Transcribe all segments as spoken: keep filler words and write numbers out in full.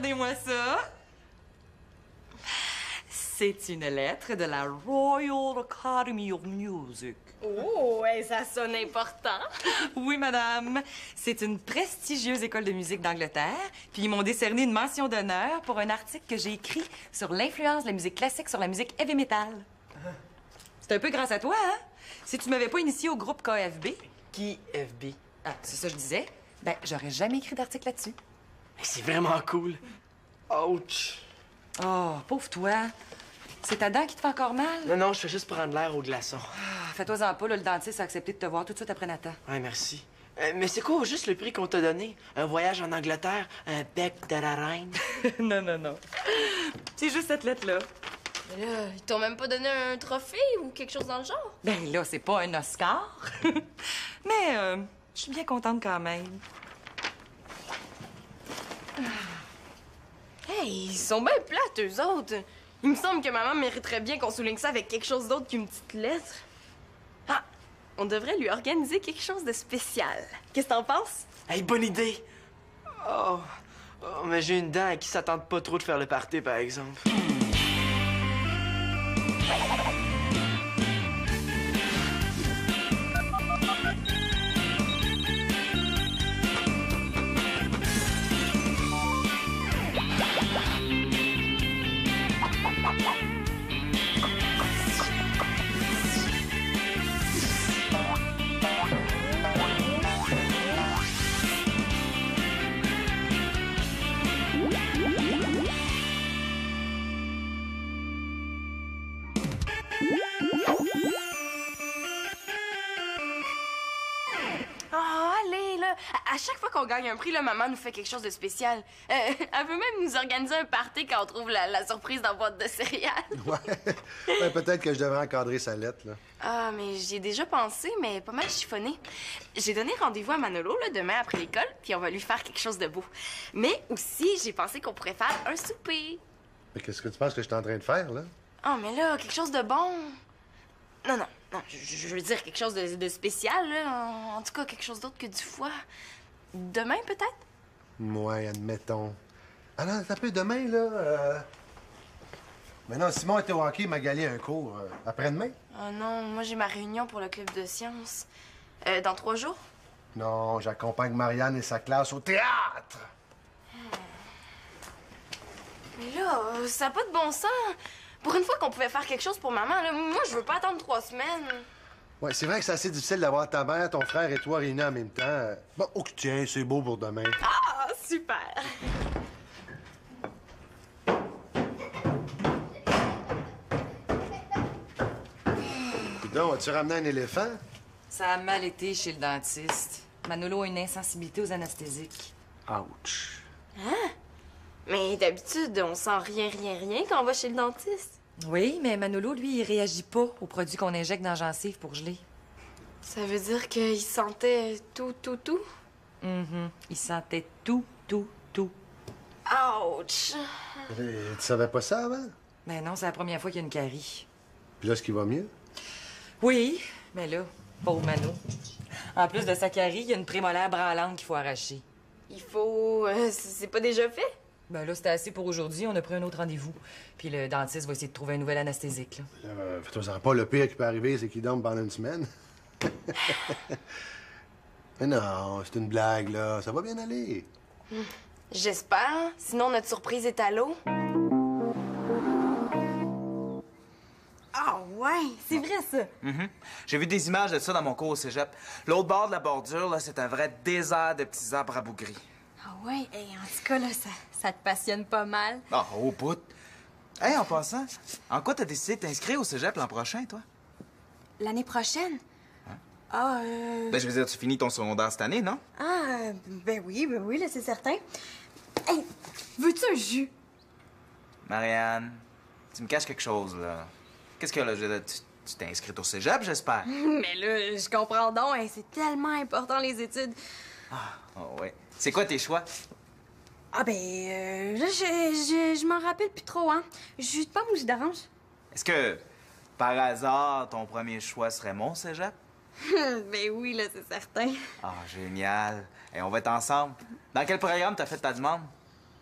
regardez-moi ça. C'est une lettre de la Royal Academy of Music. Oh, ouais, ça sonne important. Oui, madame. C'est une prestigieuse école de musique d'Angleterre, puis ils m'ont décerné une mention d'honneur pour un article que j'ai écrit sur l'influence de la musique classique sur la musique heavy metal. C'est un peu grâce à toi, hein? Si tu m'avais pas initié au groupe K F B... Qui F B? Ah, c'est ça que je disais. Ben, j'aurais jamais écrit d'article là-dessus. C'est vraiment cool. Ouch! Oh, pauvre toi. C'est ta dent qui te fait encore mal? Non, non, je fais juste prendre l'air au glaçon. Ah, fais-toi-en pas, là, le dentiste a accepté de te voir tout de suite après Nathan. Ouais, merci. Euh, mais c'est quoi juste le prix qu'on t'a donné? Un voyage en Angleterre? Un bec de la reine? Non, non, non. C'est juste cette lettre-là. Mais là, ils t'ont même pas donné un trophée ou quelque chose dans le genre? Ben là, c'est pas un Oscar. Mais euh, je suis bien contente quand même. Hey, ils sont bien plates, eux autres. Il me semble que maman mériterait bien qu'on souligne ça avec quelque chose d'autre qu'une petite lettre. Ah, on devrait lui organiser quelque chose de spécial. Qu'est-ce que t'en penses? Hey, bonne idée! Oh, oh mais j'ai une dent à qui ça tente pas trop de faire le party, par exemple. Oh, allez, là. À, à chaque fois qu'on gagne un prix, là, maman nous fait quelque chose de spécial. Euh, elle veut même nous organiser un party quand on trouve la, la surprise dans la boîte de céréales. Ouais. Ouais, peut-être que je devrais encadrer sa lettre, là. Ah, mais j'y ai déjà pensé, mais pas mal chiffonné. J'ai donné rendez-vous à Manolo, là, demain après l'école, puis on va lui faire quelque chose de beau. Mais aussi, j'ai pensé qu'on pourrait faire un souper. Mais qu'est-ce que tu penses que je suis en train de faire, là? Oh, mais là, quelque chose de bon. Non, non, non, je, je veux dire quelque chose de, de spécial, là. En, en tout cas, quelque chose d'autre que du foie. Demain, peut-être? Ouais, admettons. Ah non, ça peut demain, là. Euh... Mais non, Simon était au hockey, Magali a un cours. Euh, Après-demain? Oh non, moi j'ai ma réunion pour le club de sciences. Euh, dans trois jours? Non, j'accompagne Marianne et sa classe au théâtre! Mais là, euh, ça n'a pas de bon sens. Pour une fois qu'on pouvait faire quelque chose pour maman, là, moi je veux pas attendre trois semaines. Ouais, c'est vrai que c'est assez difficile d'avoir ta mère, ton frère et toi réunis en même temps. Euh, Bon, oh, tiens, c'est beau pour demain. Ah, super! Donc, as-tu ramené un éléphant? Ça a mal été chez le dentiste. Manolo a une insensibilité aux anesthésiques. Ouch. Mais d'habitude, on sent rien, rien, rien quand on va chez le dentiste. Oui, mais Manolo, lui, il réagit pas aux produits qu'on injecte dans la gencive pour geler. Ça veut dire qu'il sentait tout, tout, tout? Mhm. Il sentait tout, tout, tout. Ouch! Et tu savais pas ça avant? Ben non, c'est la première fois qu'il y a une carie. Puis là, est-ce qu'il va mieux? Oui, mais là, pauvre Mano. En plus de sa carie, il y a une prémolaire branlante qu'il faut arracher. Il faut... euh, c'est pas déjà fait? Ben là, c'était assez pour aujourd'hui. On a pris un autre rendez-vous. Puis le dentiste va essayer de trouver un nouvel anesthésique, là. Euh, Fais-toi pas, le pire qui peut arriver, c'est qu'il dorme pendant une semaine. Mais non, c'est une blague, là. Ça va bien aller. J'espère. Sinon, notre surprise est à l'eau. Ah ouais, c'est vrai ça. Mm-hmm. J'ai vu des images de ça dans mon cours au cégep. L'autre bord de la bordure, là, c'est un vrai désert de petits arbres rabougris. Ah ouais, hey, en tout cas là, ça, ça te passionne pas mal. Ah, au bout. Hey, en passant, en quoi t'as décidé de t'inscrire au cégep l'an prochain, toi? L'année prochaine? Ah, euh... Ben, je veux dire, tu finis ton secondaire cette année, non? Ah, euh, ben oui, ben oui, là, c'est certain. Hey, veux-tu un jus? Marianne, tu me caches quelque chose, là. Qu'est-ce que là, je veux dire, tu tu t'es inscrite au cégep, j'espère? Mais là, je comprends donc, hey, c'est tellement important les études. Ah, oh, ouais. C'est quoi tes choix? Ah ben, euh, là, je, je, je m'en rappelle plus trop, hein. Jus de pomme ou jus d'orange? Est-ce que, par hasard, ton premier choix serait mon cégep? Ben oui, là, c'est certain. Ah, génial. Et on va être ensemble. Dans quel programme t'as fait ta demande?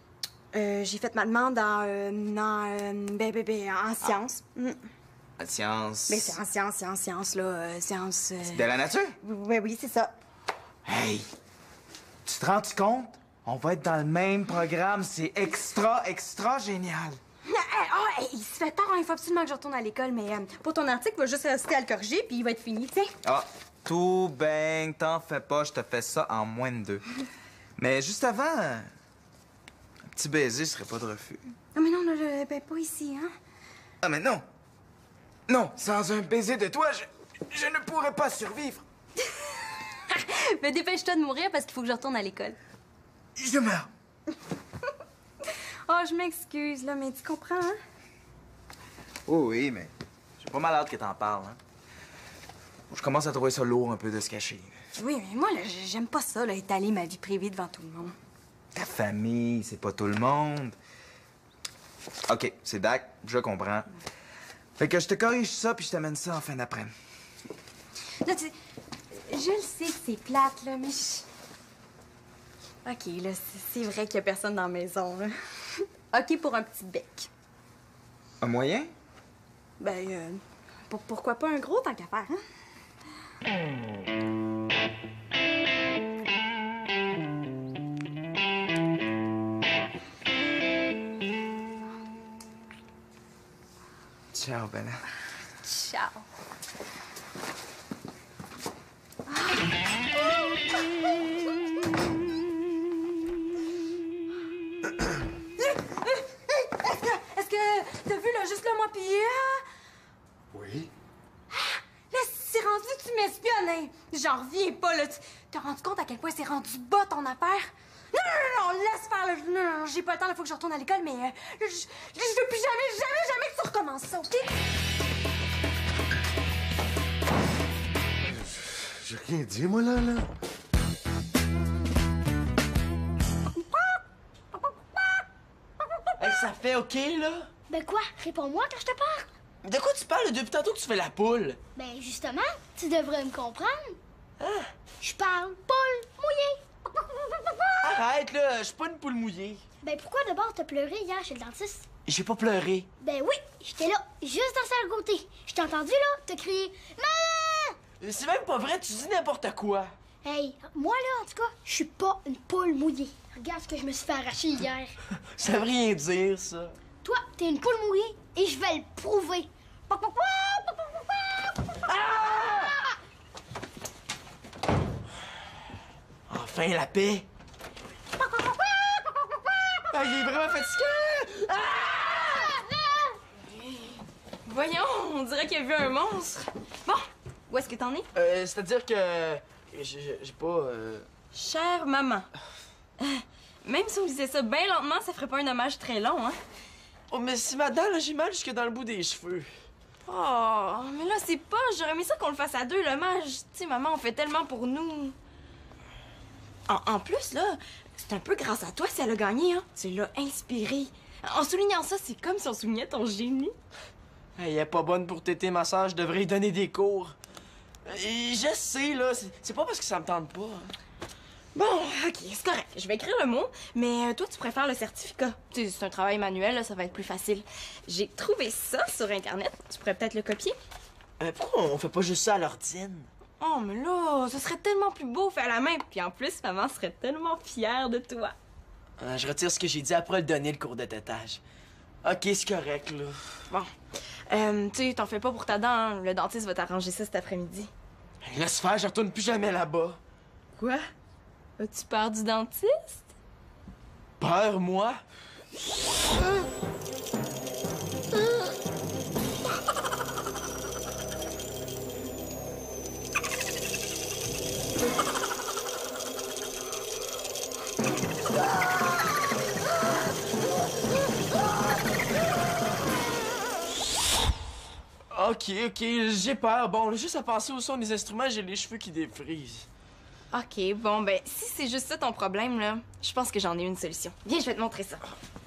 Euh, j'ai fait ma demande en... Euh, en, euh, ben, ben, ben, en sciences. Mm. En sciences. Ben, c'est en sciences, c'est en sciences, là. Euh, sciences... Euh... De la nature? Oui, oui, c'est ça. Hey! Tu te rends-tu compte? On va être dans le même programme. C'est extra, extra génial. Ah, il se fait tard, hein, il faut absolument que je retourne à l'école, mais euh, pour ton article, il va juste rester à le corriger, puis il va être fini, tu sais. Ah, tout ben, t'en fais pas, je te fais ça en moins de deux. Mais juste avant, un petit baiser serait pas de refus. Non, mais non, là, là, ben, pas ici, hein. Ah, mais non! Non, sans un baiser de toi, je, je ne pourrais pas survivre. Mais dépêche-toi de mourir parce qu'il faut que je retourne à l'école. Je meurs. Oh, je m'excuse, là, mais tu comprends, hein? Oh oui, mais j'ai pas mal hâte que t'en parles, hein. Je commence à trouver ça lourd un peu de se cacher. Oui, mais moi, là, j'aime pas ça, là, étaler ma vie privée devant tout le monde. Ta famille, c'est pas tout le monde. OK, c'est dac, je comprends. Fait que je te corrige ça, puis je t'amène ça en fin d'après-midi. Là, tu... Je le sais que c'est plate, là, mais je... OK, là, c'est- c'est vrai qu'il y a personne dans la maison, là. OK pour un petit bec. Un moyen? Ben, euh, pour- pourquoi pas un gros tant qu'à faire, hein? Ciao, Bella. Ciao. Est-ce que t'as vu, là, juste là, moi, pis... euh, Oui? Là, c'est rendu que tu m'espionnes, hein? J'en reviens pas, là. Tu t'as rendu compte à quel point c'est rendu bas, ton affaire? Non, non, non, non, laisse faire, là. Non, non, j'ai pas le temps, il faut que je retourne à l'école, mais... euh, je, je je veux plus jamais, jamais, jamais que tu recommences ça, OK? J'ai rien dit, moi, là, là. Hey, ça fait OK, là? Ben quoi? Réponds-moi quand je te parle. De quoi tu parles depuis tantôt que tu fais la poule? Ben justement, tu devrais me comprendre. Je parle poule mouillée. Arrête, là, je suis pas une poule mouillée. Ben pourquoi d'abord t'as pleuré hier chez le dentiste? J'ai pas pleuré. Ben oui, j'étais là, juste dans sa côté. Je t'ai entendu là, t'as crié Maman! C'est même pas vrai, tu dis n'importe quoi. Hey, moi là en tout cas, je suis pas une poule mouillée. Regarde ce que je me suis fait arracher hier. Ça veut rien dire, ça. Toi, t'es une poule mouillée et je vais le prouver. Enfin, la paix. Ah, il est vraiment fatigué. Ah! Voyons, on dirait qu'il a vu un monstre. Bon, où est-ce que t'en es? Euh, c'est-à-dire que... J'ai j'ai pas... euh, Chère maman. Euh, Même si on lisait ça bien lentement, ça ferait pas un hommage très long, hein? Oh, mais si ma dent, là, j'ai mal jusque dans le bout des cheveux. Oh, mais là, c'est pas. J'aurais aimé ça qu'on le fasse à deux, l'hommage. Tu sais, maman, on fait tellement pour nous. En, en plus, là, c'est un peu grâce à toi si elle a gagné, hein? Tu l'as inspirée. En soulignant ça, c'est comme si on soulignait ton génie. Elle est pas bonne pour téter ma sœur, je devrais lui donner des cours. Et je sais, là, c'est c'est pas parce que ça me tente pas. hein. Bon, ok, c'est correct. Je vais écrire le mot, mais euh, toi, tu préfères le certificat. Tu sais, c'est un travail manuel, là, ça va être plus facile. J'ai trouvé ça sur Internet. Tu pourrais peut-être le copier. Euh, pourquoi on fait pas juste ça à l'ordine? Oh, mais là, ce serait tellement plus beau fait à la main. Puis en plus, maman serait tellement fière de toi. Euh, je retire ce que j'ai dit après le donner, le cours de tétage. Ok, c'est correct, là. Bon. Euh, tu sais, t'en fais pas pour ta dent, hein. Le dentiste va t'arranger ça cet après-midi. Laisse faire, je retourne plus jamais là-bas. Quoi? As-tu peur du dentiste? Peur, moi? Ok, ok, j'ai peur. Bon, juste à penser au son des instruments, j'ai les cheveux qui défrisent. Ok, bon, ben, si c'est juste ça ton problème, là, je pense que j'en ai une solution. Viens, je vais te montrer ça.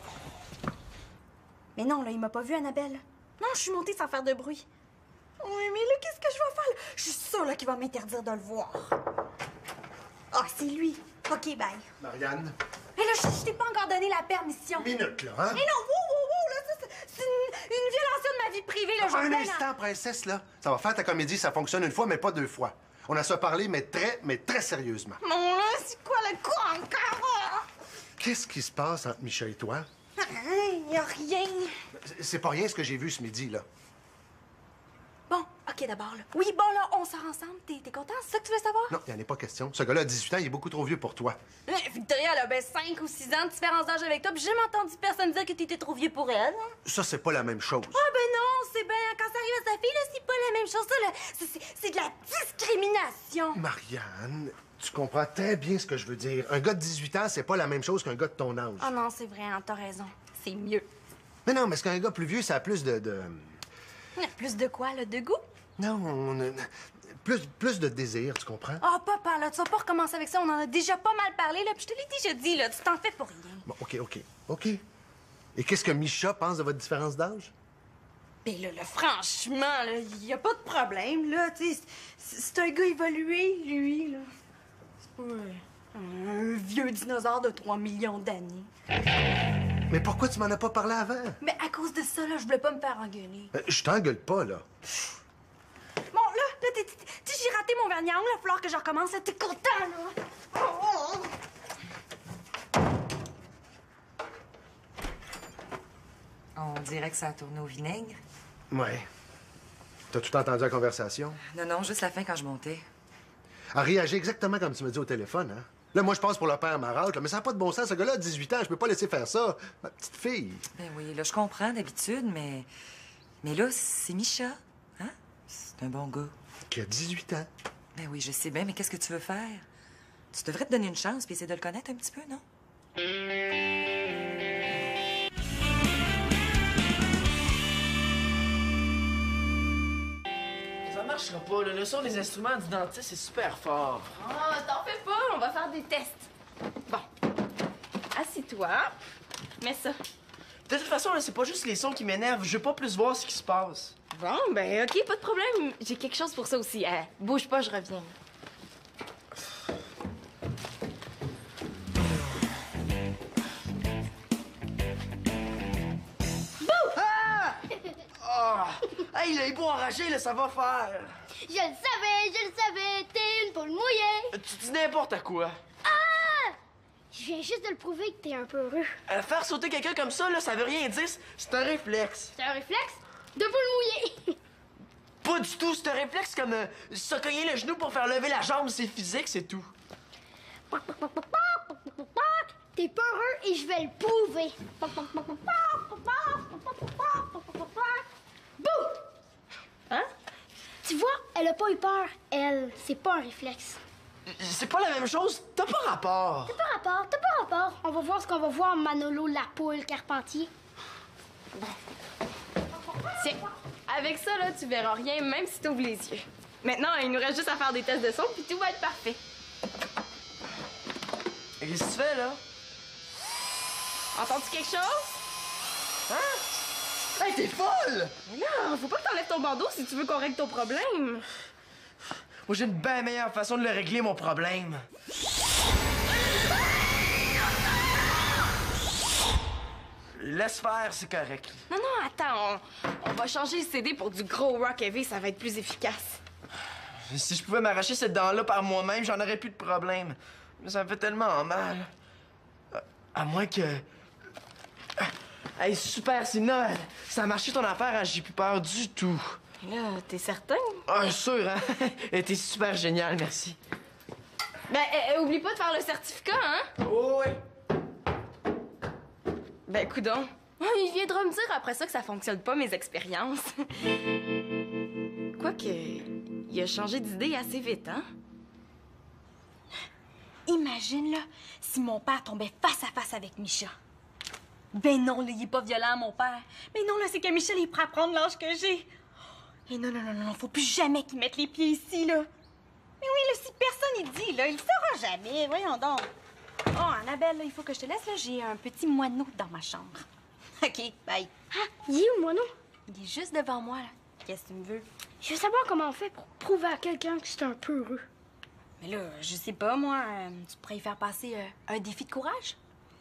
Mais non, là, il m'a pas vu, Annabelle. Non, je suis montée sans faire de bruit. Oui, mais là, qu'est-ce que je vais faire? Je suis sûre là, qu'il va m'interdire de le voir. Ah, c'est lui. OK, bye. Marianne, Mais là, je, je t'ai pas encore donné la permission. Minute, là, hein? Mais non, wow, wow, wow, là, ça, c'est- c'est une, une violation de ma vie privée, là, Un Jordan. instant, princesse, là. Ça va faire ta comédie, ça fonctionne une fois, mais pas deux fois. On a ça parlé, mais très, mais très sérieusement. Mon là, c'est quoi le coup encore? Qu'est-ce qui se passe entre Micha et toi? Il y a rien. C'est pas rien ce que j'ai vu ce midi, là. Bon, OK, d'abord, là. Oui, bon, là, on sort ensemble. T'es t'es content? C'est ça que tu veux savoir? Non, il en est pas question. Ce gars-là, à dix-huit ans, il est beaucoup trop vieux pour toi. Euh, Victoria, elle a ben cinq ou six ans de différence d'âge avec toi, puis j'ai jamais entendu personne dire que t'étais trop vieux pour elle. Hein? Ça, c'est pas la même chose. Ah ben non, c'est bien, quand ça arrive à sa fille, là, c'est pas la même chose, ça, là. C'est- c'est- C'est de la discrimination. Marianne, tu comprends très bien ce que je veux dire. Un gars de dix-huit ans, c'est pas la même chose qu'un gars de ton âge. Ah non, c'est vrai, hein, t'as raison. C'est mieux. Mais non, mais est-ce qu'un gars plus vieux, ça a plus de... de... Plus de quoi, là? De goût? Non, on a- plus, plus de désir, tu comprends? Ah, papa, là, tu vas pas recommencer avec ça. On en a déjà pas mal parlé, là, puis je te l'ai déjà dit, là. Tu t'en fais pour rien. Bon, OK, OK, OK. Et qu'est-ce que Micha pense de votre différence d'âge? Ben là, là, franchement, là, y a pas de problème, là, tu sais. C'est c'est un gars évolué, lui, là. C'est pas euh, un vieux dinosaure de trois millions d'années. Mais pourquoi tu m'en as pas parlé avant? Mais à cause de ça, là, je voulais pas me faire engueuler. Euh, je t'engueule pas, là. Bon, là, là, t'es- t'es- t'es- j'ai raté mon vernis à ongles, il va falloir que je recommence. Là, t'es content, là? Oh, oh, oh. On dirait que ça a tourné au vinaigre. Ouais. T'as tout entendu la conversation? Non, non, juste la fin quand je montais. Elle réagit exactement comme tu me dis au téléphone, hein? Là, moi, je passe pour le père marâtre, là, mais ça n'a pas de bon sens. Ce gars-là a dix-huit ans, je peux pas laisser faire ça. Ma petite fille. Ben oui, là, je comprends d'habitude, mais. Mais là, c'est Micha. Hein? C'est un bon gars. Qui a dix-huit ans. Ben oui, je sais bien, mais qu'est-ce que tu veux faire? Tu devrais te donner une chance puis essayer de le connaître un petit peu, non? Ça marchera pas, là. Le son des instruments du dentiste, c'est super fort. Ah, t'en fais pas, on va faire des tests. Bon. Assis-toi. Mets ça. De toute façon, là, c'est pas juste les sons qui m'énervent. Je veux pas plus voir ce qui se passe. Bon, ben, OK, pas de problème. J'ai quelque chose pour ça aussi. Euh, bouge pas, je reviens. Ah! Hey, le hibou enragé, là, ça va faire. Je le savais, je le savais, t'es une poule mouillée. Tu dis n'importe quoi. Je viens juste de le prouver que t'es un peu heureux. Euh, faire sauter quelqu'un comme ça, là, ça veut rien dire. C'est un réflexe. C'est un réflexe de poule mouillée. Pas du tout. C'est un réflexe comme euh, se cogner le genou pour faire lever la jambe. C'est physique, c'est tout. T'es pas heureux et je vais le prouver. Bouh! Hein? Tu vois, elle a pas eu peur. Elle, c'est pas un réflexe. C'est pas la même chose. T'as pas rapport. T'as pas rapport, t'as pas rapport. On va voir ce qu'on va voir, Manolo la poule Carpentier. Tiens, avec ça, là, tu verras rien, même si t'ouvres les yeux. Maintenant, il nous reste juste à faire des tests de son, puis tout va être parfait. Qu'est-ce que tu fais, là? Entends-tu quelque chose? Hein? Hey, t'es folle! Mais là, faut pas que t'enlèves ton bandeau si tu veux qu'on règle ton problème. Moi, j'ai une bien meilleure façon de le régler, mon problème. Laisse faire, c'est correct. Non, non, attends, on, on va changer le C D pour du gros rock heavy, ça va être plus efficace. Si je pouvais m'arracher cette dent-là par moi-même, j'en aurais plus de problème. Mais ça me fait tellement mal. À, à moins que... Hey, super, Sina, ça a marché ton affaire, hein? J'ai plus peur du tout. Mais là, t'es certain? Ah, sûr, hein? T'es super génial, merci. Ben, euh, euh, oublie pas de faire le certificat, hein? Oh, oui. Ben, coudonc. Il viendra me dire après ça que ça fonctionne pas, mes expériences. Quoique, il a changé d'idée assez vite, hein? Imagine, là, si mon père tombait face à face avec Micha. Ben non, là, il est pas violent, mon père. Mais non, là, c'est que Michel, il est prêt à prendre l'âge que j'ai. Et non, non, non, non, faut plus jamais qu'il mette les pieds ici, là. Mais oui, là, si personne y dit, là, il le saura jamais. Voyons donc. Oh, Annabelle, là, il faut que je te laisse, là. J'ai un petit moineau dans ma chambre. OK, bye. Ah, il est où, moineau? Il est juste devant moi, là. Qu'est-ce que tu me veux? Je veux savoir comment on fait pour prouver à quelqu'un que c'est un peu heureux. Mais là, je sais pas, moi. euh, tu pourrais y faire passer euh, un défi de courage?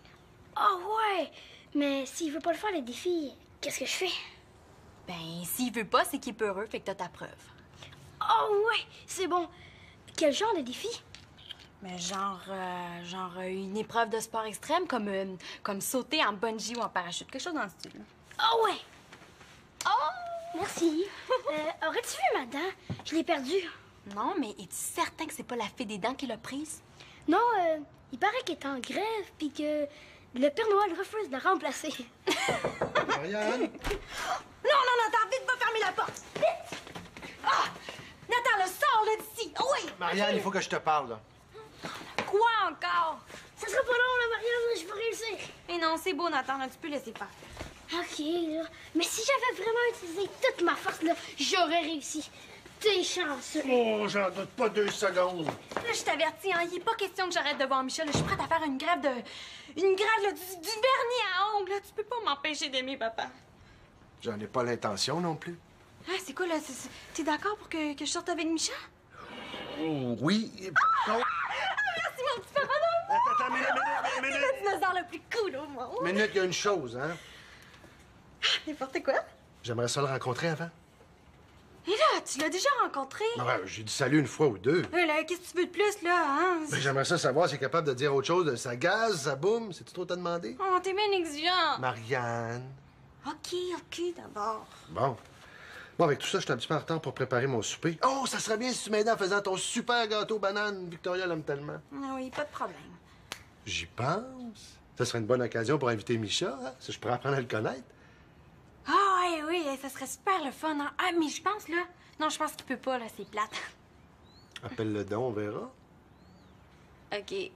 Ah ouais! Mais s'il veut pas le faire, le défi, qu'est-ce que je fais? Ben, s'il veut pas, c'est qu'il est peureux, fait que t'as ta preuve. Ah ouais! C'est bon. Quel genre de défi? Mais genre, euh, genre euh, une épreuve de sport extrême, comme, euh, comme sauter en bungee ou en parachute, quelque chose dans le style. Ah ouais! Oh! Merci. euh, aurais-tu vu ma dent? Je l'ai perdue. Non, mais es-tu certain que c'est pas la fée des dents qui l'a prise? Non, euh, il paraît qu'elle est en grève, puis que le Père Noël refuse de la remplacer. Marianne? Non, non, Nathan, vite, va fermer la porte! Vite! Ah! Nathan, le sort, là, d'ici! Oui! Marianne, il faut que je te parle, là. Quoi encore? Ça sera pas long, la Marianne, je vais réussir. Eh non, c'est beau, Nathan, là, tu peux laisser faire. OK, là. Mais si j'avais vraiment utilisé toute ma force, là, j'aurais réussi. T'es chanceux. Oh, j'en doute pas deux secondes. Là, je t'avertis, hein, il est pas question que j'arrête de voir Michel. Je suis prête à faire une grève de... Une grève, là, du, du vernis à ongles. Là. Tu peux pas m'empêcher d'aimer papa. J'en ai pas l'intention non plus. Ah, c'est quoi, là? C'est- c'est- T'es d'accord pour que, que je sorte avec Michel? Oh, oui. Ah, merci, mon petit papa d'amour! Attends, attends, minute, minute, minute. Le dinosaure le plus cool au monde. Minute, il y a une chose, hein. N'importe quoi. J'aimerais ça le rencontrer avant. Et là, tu l'as déjà rencontré? Ouais, j'ai dit salut une fois ou deux. Ouais, là, qu'est-ce que tu veux de plus, là, hein? Mais j'aimerais ça savoir s'il est capable de dire autre chose de sa gaz, sa boum. C'est-tu trop te demander? Oh, t'es bien exigeant. Marianne. OK, OK, d'abord. Bon. Bon, avec tout ça, je suis un petit peu en retard pour préparer mon souper. Oh, ça serait bien si tu m'aidais en faisant ton super gâteau banane. Victoria l'aime tellement. Ah oui, pas de problème. J'y pense. Ça serait une bonne occasion pour inviter Micha, hein, si je pourrais apprendre à le connaître. Ah, oui, oui, ça serait super le fun, hein? Ah, mais je pense, là... Non, je pense qu'il peut pas, là, c'est plate. Appelle-le don, on verra. OK.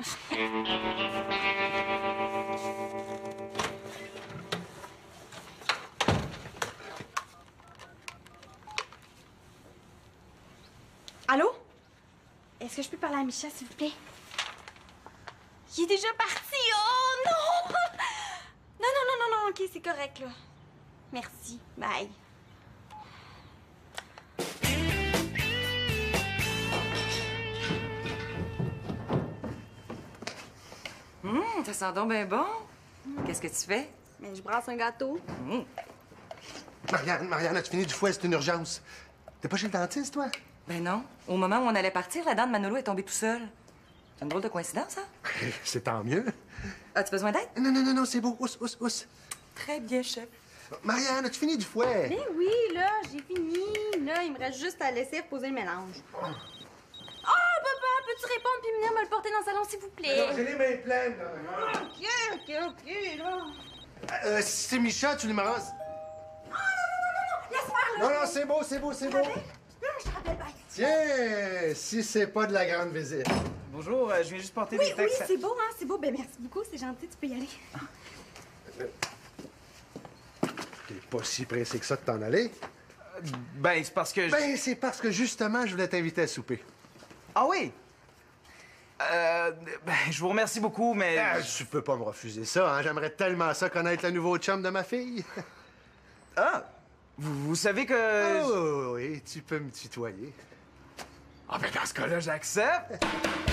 Allô? Est-ce que je peux parler à Micha, s'il vous plaît? Il est déjà parti! Oh non! Non, non, non, non, non, OK, c'est correct, là. Merci. Bye. Hum, ça sent donc bien bon. Qu'est-ce que tu fais? Mais je brasse un gâteau. Hum. Marianne, Marianne, as-tu fini du fouet? C'est une urgence. T'es pas chez le dentiste, toi? Ben non. Au moment où on allait partir, la dent de Manolo est tombée tout seul. C'est une drôle de coïncidence, ça? C'est tant mieux. As-tu besoin d'aide? Non, non, non, non, c'est beau. Ousse, ousse, ousse. Très bien, chef. Marianne, as-tu fini du fouet? Eh oui, là, j'ai fini. Là, il me reste juste à laisser poser le mélange. Oh, papa, peux-tu répondre puis venir me le porter dans le salon, s'il vous plaît? J'ai les mains pleines. là. OK, OK, OK, là. Euh, si c'est Micha, tu lui me rases. Laisse faire, là. Non, non, c'est beau, c'est beau, c'est beau. Non, je te rappelle bien. Tiens, si c'est pas de la grande visite. Bonjour, euh, je viens juste porter Oui, des oui, textes. c'est beau, hein, c'est beau. Ben, merci beaucoup, c'est gentil, tu peux y aller. T'es pas si pressé que ça de t'en aller. Ben, c'est parce que... je- Ben, c'est parce que justement, je voulais t'inviter à souper. Ah oui? Euh, ben, je vous remercie beaucoup, mais... Ah, tu peux pas me refuser ça, hein? J'aimerais tellement ça connaître le nouveau chum de ma fille. Ah! Vous, vous savez que... Oh, oui, tu peux me tutoyer. Ah ben dans ce cas-là, j'accepte!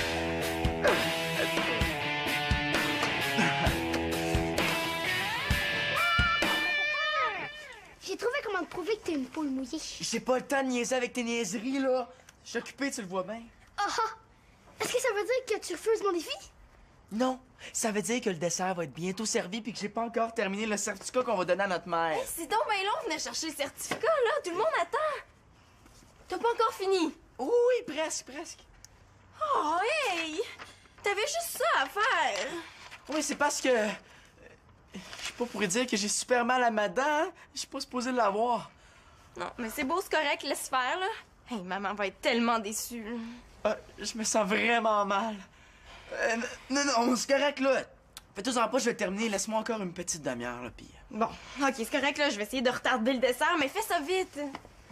J'ai trouvé comment te prouver que t'es une poule mouillée. J'ai pas le temps de niaiser avec tes niaiseries, là. Je suis occupé, tu le vois bien. Ah ah! Est-ce que ça veut dire que tu refuses mon défi? Non, ça veut dire que le dessert va être bientôt servi puis que j'ai pas encore terminé le certificat qu'on va donner à notre mère. C'est donc bien long, venir chercher le certificat, là. Tout le monde attend. T'as pas encore fini. Oui, presque, presque. Oh, hey! T'avais juste ça à faire. Oui, c'est parce que... euh, Je sais pas pour dire que j'ai super mal à ma dent. hein. Je suis pas supposé l'avoir. Non, mais c'est beau, c'est correct, laisse faire, là. Hey, maman va être tellement déçue. Ah, je me sens vraiment mal. Euh, non, non, c'est correct, là. Fais-toi-en pas, je vais terminer. Laisse-moi encore une petite demi-heure, là, pis... Bon, ok, c'est correct, là. Je vais essayer de retarder le dessert, mais fais ça vite.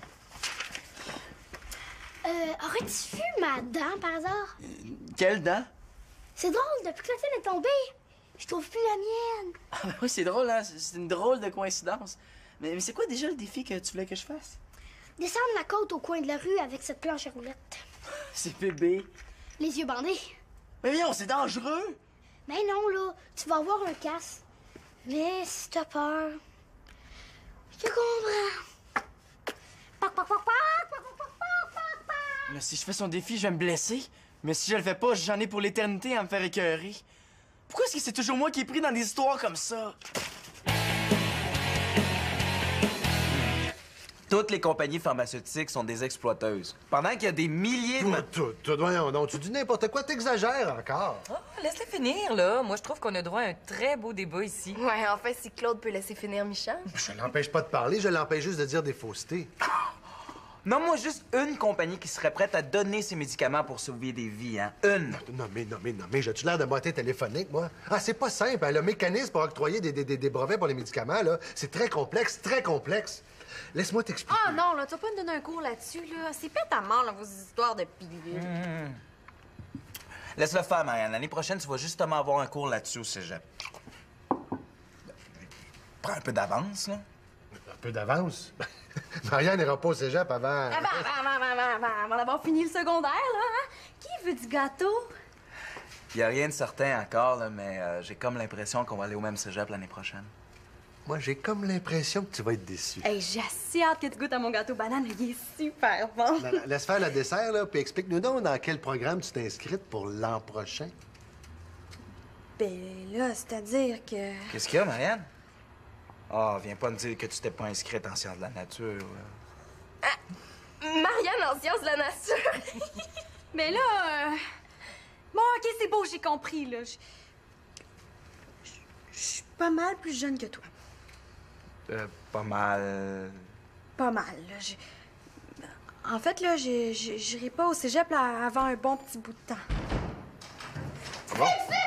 Euh, aurais-tu vu ma dent par hasard? Quelle dent? C'est drôle, depuis que la tienne est tombée, je trouve plus la mienne. Ah, ben oui, c'est drôle, hein. C'est c'est une drôle de coïncidence. Mais, mais c'est quoi déjà le défi que tu voulais que je fasse? Descendre la côte au coin de la rue avec cette planche à roulettes. C'est bébé. Les yeux bandés. Mais viens, c'est dangereux. Mais non, là, tu vas avoir un casse. Mais si t'as peur, je comprends. Pac, pac, pac, pac, pac, pac, pac, pac, pac. Là, si je fais son défi, je vais me blesser. Mais si je le fais pas, j'en ai pour l'éternité à me faire écœurer. Pourquoi est-ce que c'est toujours moi qui est pris dans des histoires comme ça? Toutes les compagnies pharmaceutiques sont des exploiteuses. Pendant qu'il y a des milliers de... Tout, tout, voyons donc, tu dis n'importe quoi, t'exagères encore. Oh, laisse-le finir, là. Moi, je trouve qu'on a droit à un très beau débat ici. Ouais, en fait, si Claude peut laisser finir Michel. Je l'empêche pas de parler, je l'empêche juste de dire des faussetés. Non, moi, juste une compagnie qui serait prête à donner ses médicaments pour sauver des vies, hein? Une! Non, mais, non, mais, non, mais, j'ai-tu l'air de boîtier téléphonique, moi? Ah, c'est pas simple, hein? Le mécanisme pour octroyer des, des, des, des brevets pour les médicaments, là, c'est très complexe, très complexe. Laisse-moi t'expliquer. Ah non, là, tu vas pas me donner un cours là-dessus, là. C'est pète à mort, là, vos histoires de pilules. Mmh. Laisse-le faire, Marianne. L'année prochaine, tu vas justement avoir un cours là-dessus au cégep. Prends un peu d'avance, là. Un peu d'avance? Marianne n'ira pas au cégep avant... Avant, avant, avant, avant, avant, avant d'avoir fini le secondaire, là, hein? Qui veut du gâteau? Il y a rien de certain encore, là, mais euh, j'ai comme l'impression qu'on va aller au même cégep l'année prochaine. Moi, j'ai comme l'impression que tu vas être déçu. Hey, j'ai assez hâte que tu goûtes à mon gâteau banane, il est super bon. Non, non, laisse faire le dessert, là, puis explique-nous donc dans quel programme tu t'es inscrite pour l'an prochain. Ben là, c'est-à-dire que... Qu'est-ce qu'il y a, Marianne? Ah, viens pas me dire que tu t'es pas inscrite en sciences de la nature. là. Marianne en sciences de la nature. Mais là... euh, Bon, OK, c'est beau, j'ai compris, là. Je je suis pas mal plus jeune que toi. Euh, pas mal... Pas mal, là. J'ai- En fait, là, j'ai- j'ai- j'irai pas au cégep là, avant un bon petit bout de temps. Bon.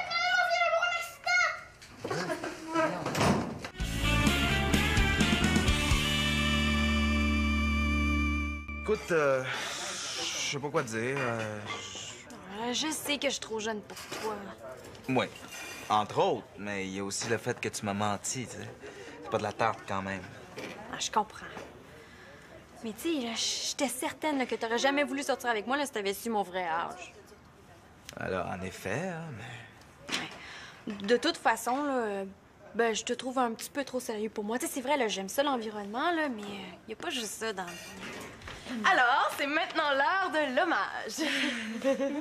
Écoute, euh, je sais pas quoi te dire. Euh, Euh, je sais que je suis trop jeune pour toi. Oui, entre autres, mais il y a aussi le fait que tu m'as menti, tu sais. C'est pas de la tarte quand même. Ah, je comprends. Mais tu sais, là, j'étais certaine là, que t'aurais jamais voulu sortir avec moi là, si t'avais su mon vrai âge. Alors, en effet, hein, mais... De toute façon, là, euh, ben, je te trouve un petit peu trop sérieux pour moi. Tu sais, c'est vrai, là, j'aime ça l'environnement, là, mais il y a pas juste ça dans... Alors, c'est maintenant l'heure de l'hommage.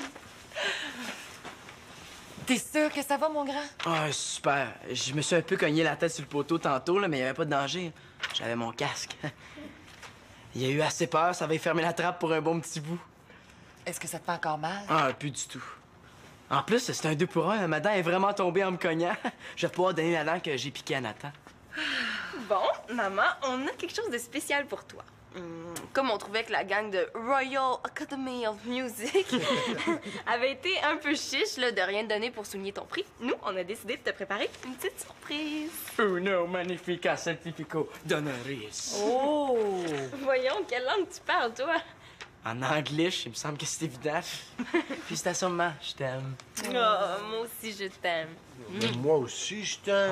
T'es sûr que ça va, mon grand? Ah, super. Je me suis un peu cogné la tête sur le poteau tantôt, là, mais il n'y avait pas de danger. J'avais mon casque. Il a eu assez peur, ça avait fermé la trappe pour un bon petit bout. Est-ce que ça te fait encore mal? Ah, plus du tout. En plus, c'est un deux pour un. Ma dent est vraiment tombée en me cognant. Je vais pouvoir donner la dent que j'ai piquée à Nathan. Bon, maman, on a quelque chose de spécial pour toi. Hum, comme on trouvait que la gang de Royal Academy of Music avait été un peu chiche là, de rien te donner pour souligner ton prix, nous, on a décidé de te préparer une petite surprise. Uno magnifica certifico d'honoris. Oh! Voyons, quelle langue tu parles, toi? En anglais, il me semble que c'est évident. Félicitations, maman, je t'aime. Oh, moi aussi, je t'aime. Moi aussi, je t'aime.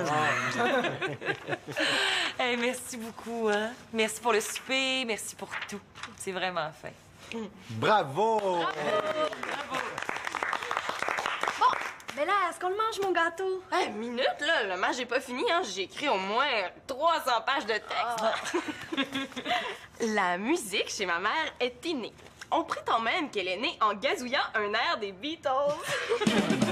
Hey, merci beaucoup, hein? Merci pour le souper, merci pour tout. C'est vraiment fin. Bravo! Mais là, est-ce qu'on le mange, mon gâteau? Hey, minute, là, le match n'est pas fini, hein? J'ai écrit au moins trois cents pages de texte. La musique chez ma mère est innée. On prétend même qu'elle est née en gazouillant un air des Beatles.